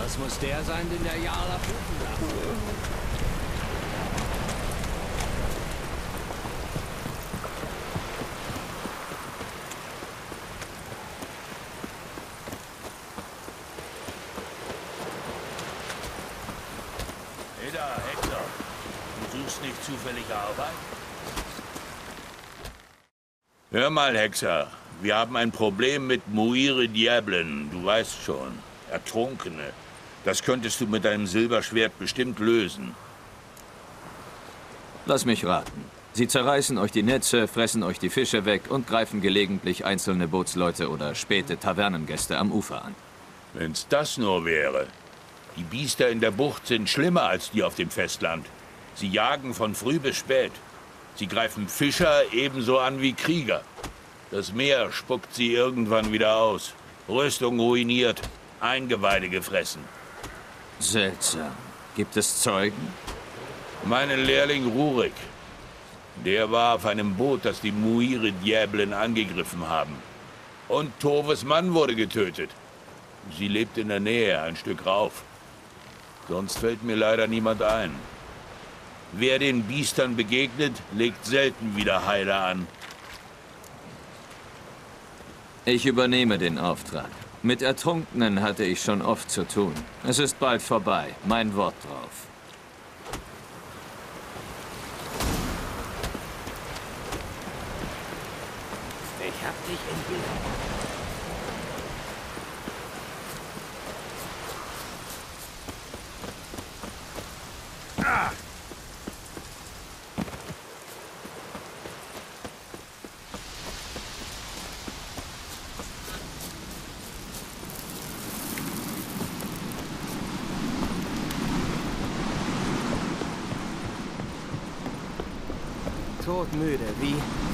Das muss der sein, den der Jarl abrufen darf. Hey da, Hector. Du suchst nicht zufällig Arbeit? Hör mal, Hexer. Wir haben ein Problem mit Muire Diablen. Du weißt schon. Ertrunkene. Das könntest du mit deinem Silberschwert bestimmt lösen. Lass mich raten. Sie zerreißen euch die Netze, fressen euch die Fische weg und greifen gelegentlich einzelne Bootsleute oder späte Tavernengäste am Ufer an. Wenn's das nur wäre. Die Biester in der Bucht sind schlimmer als die auf dem Festland. Sie jagen von früh bis spät. Sie greifen Fischer ebenso an wie Krieger. Das Meer spuckt sie irgendwann wieder aus. Rüstung ruiniert, Eingeweide gefressen. Seltsam. Gibt es Zeugen? Meinen Lehrling Rurik. Der war auf einem Boot, das die Muire Diablen angegriffen haben. Und Toves Mann wurde getötet. Sie lebt in der Nähe, ein Stück rauf. Sonst fällt mir leider niemand ein. Wer den Biestern begegnet, legt selten wieder Heile an. Ich übernehme den Auftrag. Mit Ertrunkenen hatte ich schon oft zu tun. Es ist bald vorbei. Mein Wort drauf. Ich hab dich im Blick. Todmüde, wie?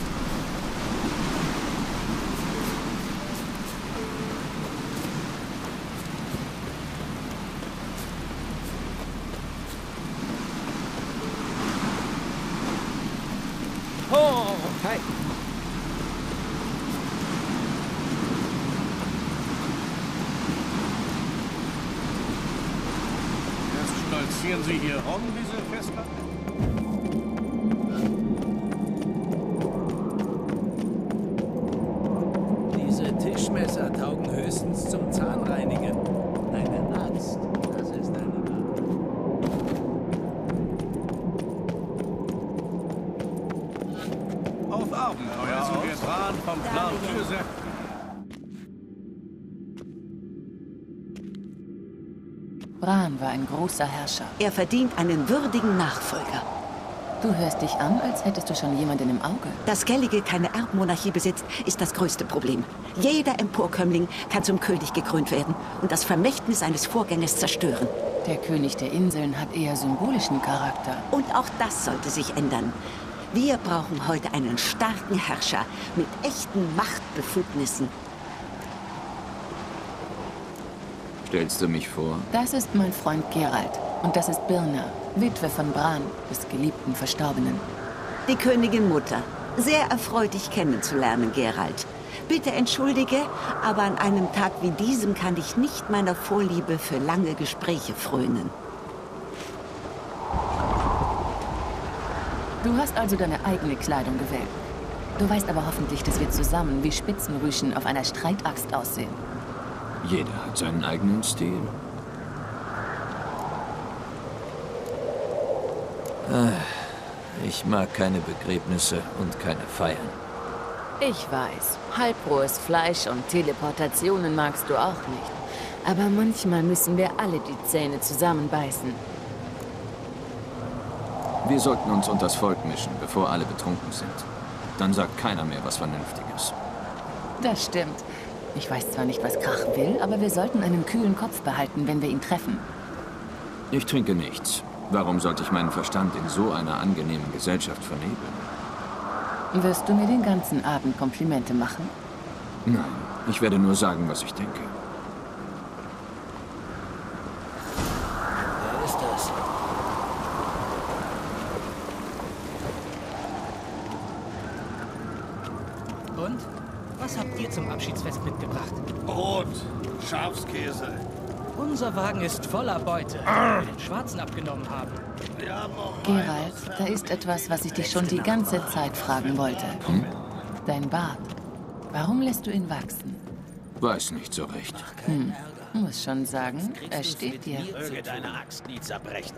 Oh, hey. Erst stolzieren Sie hier rum, diese Festland? Tischmesser taugen höchstens zum Zahnreinigen. Eine Axt, das ist eine Waffe. Auf Abenteuer aus. Wir Bran vom Plan Böse. Bran war ein großer Herrscher. Er verdient einen würdigen Nachfolger. Du hörst dich an, als hättest du schon jemanden im Auge. Dass Skellige keine Erbmonarchie besitzt, ist das größte Problem. Jeder Emporkömmling kann zum König gekrönt werden und das Vermächtnis eines Vorgängers zerstören. Der König der Inseln hat eher symbolischen Charakter. Und auch das sollte sich ändern. Wir brauchen heute einen starken Herrscher mit echten Machtbefugnissen. Stellst du mich vor? Das ist mein Freund Geralt. Und das ist Birna, Witwe von Bran, des geliebten Verstorbenen. Die Königin Mutter. Sehr erfreut, dich kennenzulernen, Geralt. Bitte entschuldige, aber an einem Tag wie diesem kann ich nicht meiner Vorliebe für lange Gespräche frönen. Du hast also deine eigene Kleidung gewählt. Du weißt aber hoffentlich, dass wir zusammen wie Spitzenrüschen auf einer Streitaxt aussehen. Jeder hat seinen eigenen Stil. Ich mag keine Begräbnisse und keine Feiern. Ich weiß, halbrohes Fleisch und Teleportationen magst du auch nicht. Aber manchmal müssen wir alle die Zähne zusammenbeißen. Wir sollten uns unters Volk mischen, bevor alle betrunken sind. Dann sagt keiner mehr was Vernünftiges. Das stimmt. Ich weiß zwar nicht, was Krach will, aber wir sollten einen kühlen Kopf behalten, wenn wir ihn treffen. Ich trinke nichts. Warum sollte ich meinen Verstand in so einer angenehmen Gesellschaft vernebeln? Wirst du mir den ganzen Abend Komplimente machen? Nein, ich werde nur sagen, was ich denke. Wer ist das? Und? Was habt ihr zum Abschiedsfest mitgebracht? Brot, Schafskäse. Unser Wagen ist voller Beute, die wir den Schwarzen abgenommen haben. Geralt, da ist etwas, was ich dich schon die ganze Zeit fragen wollte. Dein Bart. Warum lässt du ihn wachsen? Weiß nicht so recht. Muss schon sagen, er steht dir. Möge deine Axt nie zerbrechen.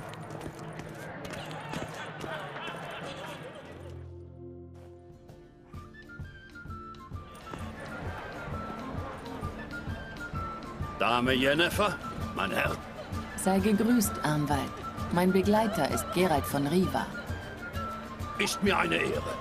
Dame Yennefer, mein Herr. Sei gegrüßt, Arnwald. Mein Begleiter ist Geralt von Riva. Ist mir eine Ehre.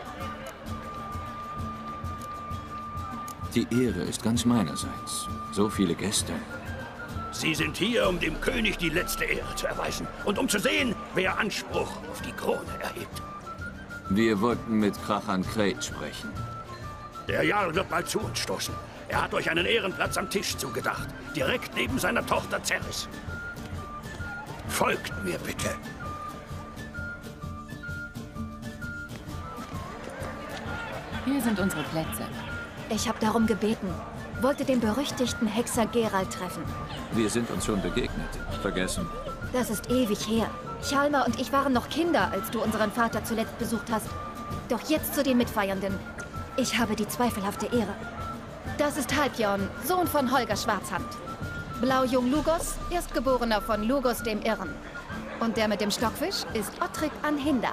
Die Ehre ist ganz meinerseits. So viele Gäste. Sie sind hier, um dem König die letzte Ehre zu erweisen und um zu sehen, wer Anspruch auf die Krone erhebt. Wir wollten mit Krachan Krejt sprechen. Der Jarl wird bald zu uns stoßen. Er hat euch einen Ehrenplatz am Tisch zugedacht, direkt neben seiner Tochter Cerys. Folgt mir bitte. Hier sind unsere Plätze. Ich habe darum gebeten. Wollte den berüchtigten Hexer Geralt treffen. Wir sind uns schon begegnet. Vergessen. Das ist ewig her. Chalmar und ich waren noch Kinder, als du unseren Vater zuletzt besucht hast. Doch jetzt zu den Mitfeiernden. Ich habe die zweifelhafte Ehre. Das ist Halbjorn, Sohn von Holger Schwarzhand. Blaujung Lugos, Erstgeborener von Lugos dem Irren. Und der mit dem Stockfisch ist Ottrik Anhinda.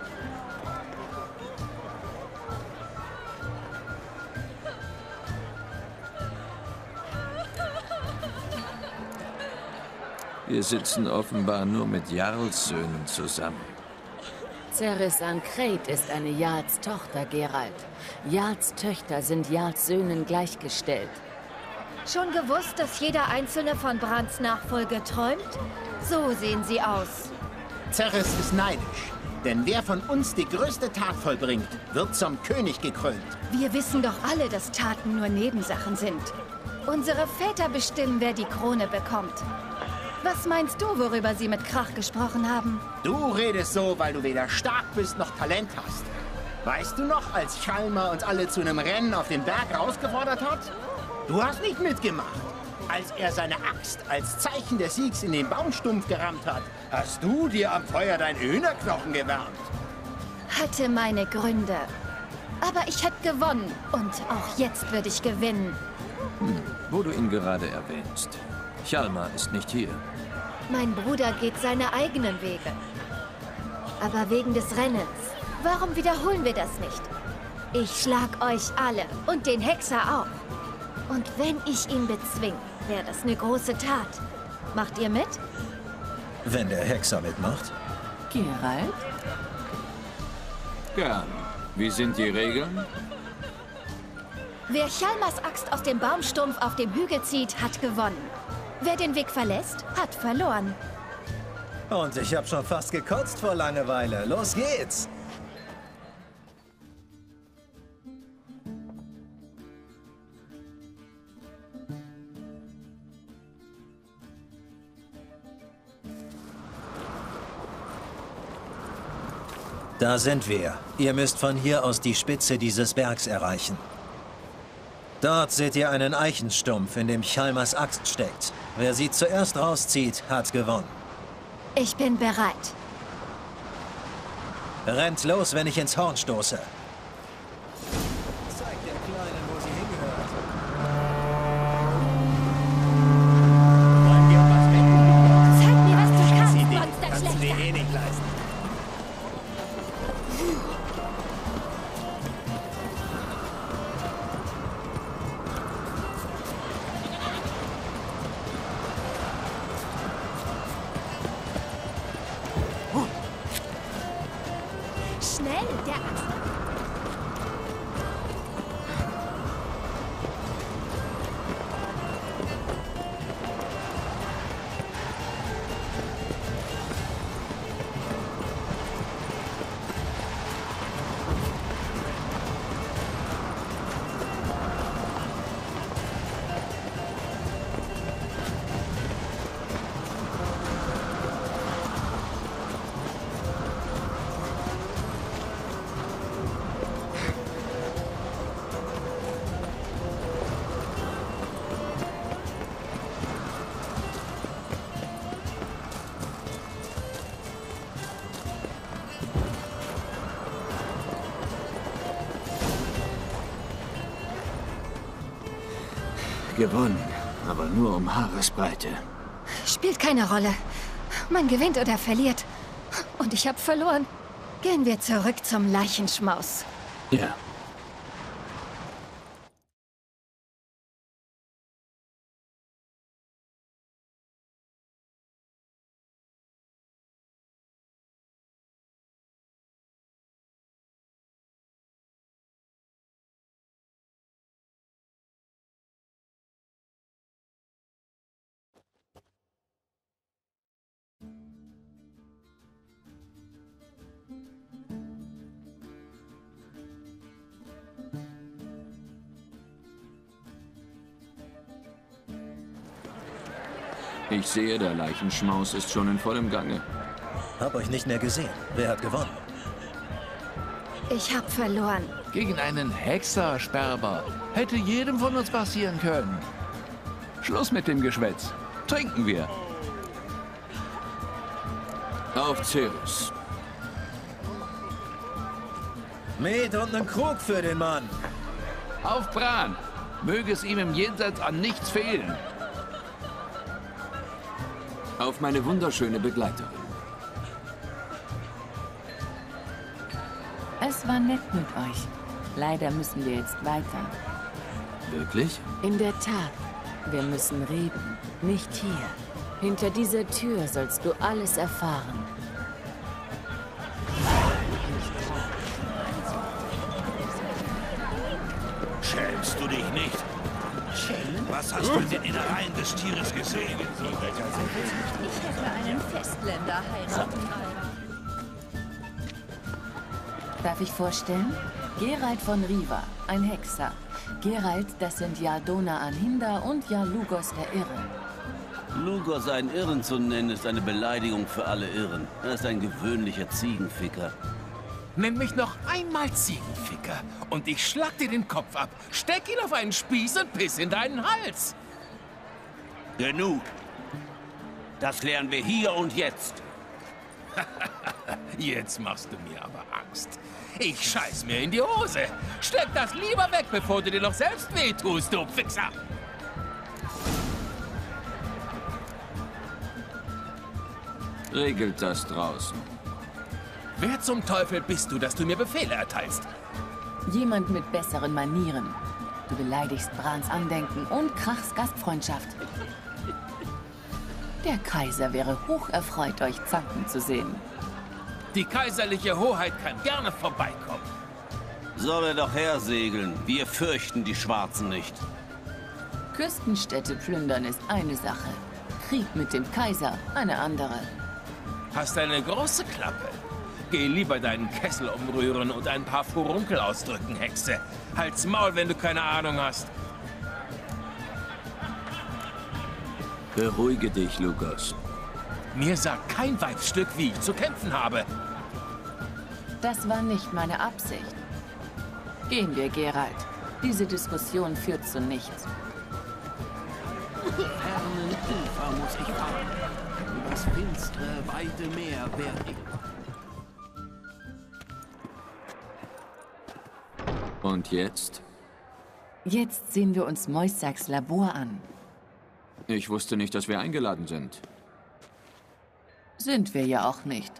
Wir sitzen offenbar nur mit Jarlssöhnen zusammen. Cerys an Krejt ist eine Jarlstochter, Geralt. Jarlstöchter sind Jarlssöhnen gleichgestellt. Schon gewusst, dass jeder Einzelne von Brands Nachfolge träumt? So sehen sie aus. Cerys ist neidisch. Denn wer von uns die größte Tat vollbringt, wird zum König gekrönt. Wir wissen doch alle, dass Taten nur Nebensachen sind. Unsere Väter bestimmen, wer die Krone bekommt. Was meinst du, worüber sie mit Krach gesprochen haben? Du redest so, weil du weder stark bist noch Talent hast. Weißt du noch, als Chalmar uns alle zu einem Rennen auf den Berg rausgefordert hat? Du hast nicht mitgemacht. Als er seine Axt als Zeichen des Siegs in den Baumstumpf gerammt hat, hast du dir am Feuer deinen Hühnerknochen gewärmt. Hatte meine Gründe. Aber ich hätte gewonnen. Und auch jetzt würde ich gewinnen. Wo du ihn gerade erwähnst. Chalmar ist nicht hier. Mein Bruder geht seine eigenen Wege. Aber wegen des Rennens. Warum wiederholen wir das nicht? Ich schlag euch alle und den Hexer auch. Und wenn ich ihn bezwinge, wäre das eine große Tat. Macht ihr mit? Wenn der Hexer mitmacht? Geralt? Gern. Wie sind die Regeln? Wer Chalmars Axt aus dem Baumstumpf auf dem Hügel zieht, hat gewonnen. Wer den Weg verlässt, hat verloren. Und ich habe schon fast gekotzt vor Langeweile. Los geht's! Da sind wir. Ihr müsst von hier aus die Spitze dieses Bergs erreichen. Dort seht ihr einen Eichenstumpf, in dem Chalmars Axt steckt. Wer sie zuerst rauszieht, hat gewonnen. Ich bin bereit. Rennt los, wenn ich ins Horn stoße. Zeig der Kleinen, wo sie hingehört. Wollen wir was wetten? Zeig mir, was du kannst, Kannst du Monsterschlechter. dir eh nicht leisten. Schnell, der Axt. Gewonnen, aber nur um Haaresbreite. Spielt keine Rolle. Man gewinnt oder verliert. Und ich habe verloren. Gehen wir zurück zum Leichenschmaus. Ja. Ich sehe, der Leichenschmaus ist schon in vollem Gange. Hab euch nicht mehr gesehen. Wer hat gewonnen? Ich hab verloren. Gegen einen Hexer, Sperber. Hätte jedem von uns passieren können. Schluss mit dem Geschwätz. Trinken wir. Auf Ceres. Met und einen Krug für den Mann. Auf Bran. Möge es ihm im Jenseits an nichts fehlen. Auf meine wunderschöne Begleiterin. Es war nett mit euch. Leider müssen wir jetzt weiter. Wirklich? In der Tat. Wir müssen reden. Nicht hier. Hinter dieser Tür sollst du alles erfahren. Schämst du dich nicht? Was hast du in den Innereien des Tieres gesehen? Ich hätte einen Festländer heiraten wollen. Darf ich vorstellen? Geralt von Riva, ein Hexer. Geralt, das sind Jarl Dona Anhinda und Jarl Lugos der Irre. Lugos einen Irren zu nennen, ist eine Beleidigung für alle Irren. Er ist ein gewöhnlicher Ziegenficker. Nenn mich noch einmal Ziegenficker und ich schlag dir den Kopf ab, steck ihn auf einen Spieß und piss in deinen Hals. Genug. Das lernen wir hier und jetzt. Jetzt machst du mir aber Angst. Ich scheiß mir in die Hose. Steck das lieber weg, bevor du dir noch selbst wehtust, du Fixer. Regelt das draußen. Wer zum Teufel bist du, dass du mir Befehle erteilst? Jemand mit besseren Manieren. Du beleidigst Brans Andenken und krachst Gastfreundschaft. Der Kaiser wäre hocherfreut, euch zanken zu sehen. Die kaiserliche Hoheit kann gerne vorbeikommen. Soll er doch hersegeln. Wir fürchten die Schwarzen nicht. Küstenstädte plündern ist eine Sache. Krieg mit dem Kaiser eine andere. Hast eine große Klappe. Geh lieber deinen Kessel umrühren und ein paar Furunkel ausdrücken, Hexe. Halt's Maul, wenn du keine Ahnung hast. Beruhige dich, Lugos. Mir sagt kein Weibsstück, wie ich zu kämpfen habe. Das war nicht meine Absicht. Gehen wir, Geralt. Diese Diskussion führt zu nichts. Fernen Ufer muss ich fahren. Übers finstere, weite Meer werd ich. Und jetzt? Jetzt sehen wir uns Moissaks Labor an. Ich wusste nicht, dass wir eingeladen sind. Sind wir ja auch nicht.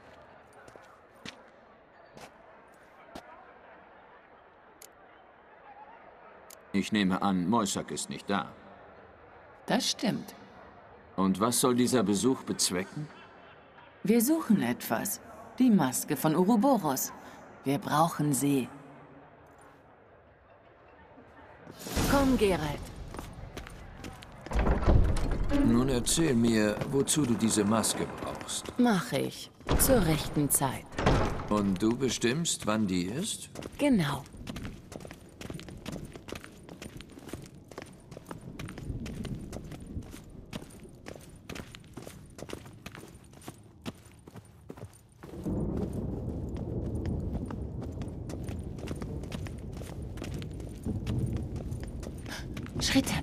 Ich nehme an, Moissac ist nicht da. Das stimmt. Und was soll dieser Besuch bezwecken? Wir suchen etwas. Die Maske von Ouroboros. Wir brauchen sie. Komm, Geralt. Nun erzähl mir, wozu du diese Maske brauchst. Mach ich. Zur rechten Zeit. Und du bestimmst, wann die ist? Genau. Schritte.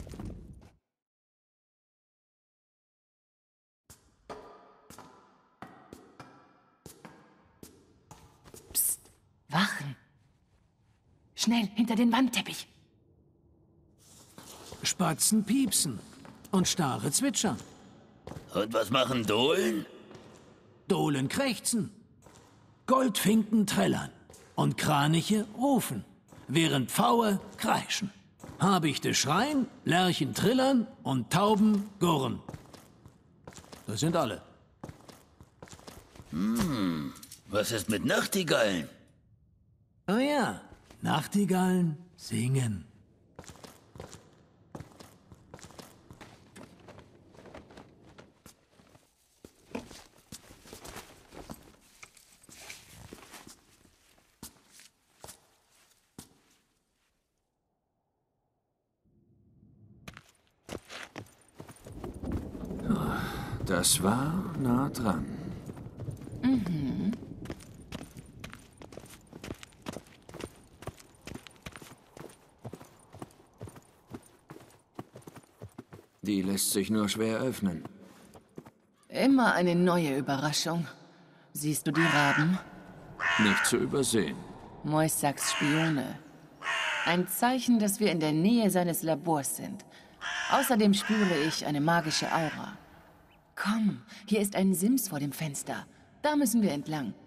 Psst. Wachen. Schnell, hinter den Wandteppich. Spatzen piepsen und Stare zwitschern. Und was machen Dohlen? Dohlen krächzen, Goldfinken trällern und Kraniche rufen, während Pfaue kreischen. Habichte schreien, Lerchen trillern und Tauben gurren. Das sind alle. Was ist mit Nachtigallen? Oh ja, Nachtigallen singen. Das war nah dran. Die lässt sich nur schwer öffnen. Immer eine neue Überraschung. Siehst du die Raben? Nicht zu übersehen. Moissaks Spione. Ein Zeichen, dass wir in der Nähe seines Labors sind. Außerdem spüre ich eine magische Aura. Komm, hier ist ein Sims vor dem Fenster. Da müssen wir entlang.